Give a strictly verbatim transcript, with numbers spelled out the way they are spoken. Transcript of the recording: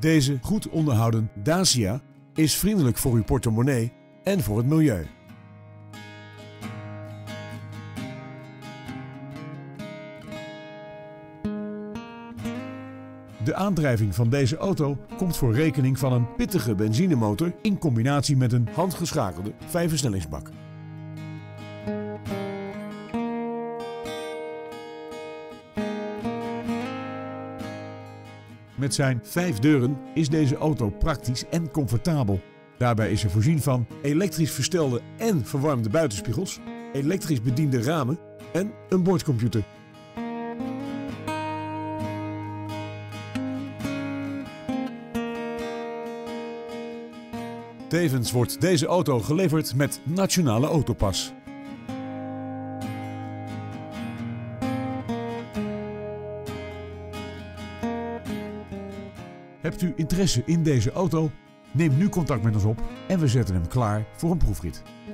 Deze goed onderhouden Dacia is vriendelijk voor uw portemonnee en voor het milieu. De aandrijving van deze auto komt voor rekening van een pittige benzinemotor in combinatie met een handgeschakelde vijfversnellingsbak. Met zijn vijf deuren is deze auto praktisch en comfortabel. Daarbij is er voorzien van elektrisch verstelde en verwarmde buitenspiegels, elektrisch bediende ramen en een boordcomputer. Tevens wordt deze auto geleverd met Nationale Autopas. Hebt u interesse in deze auto? Neem nu contact met ons op en we zetten hem klaar voor een proefrit.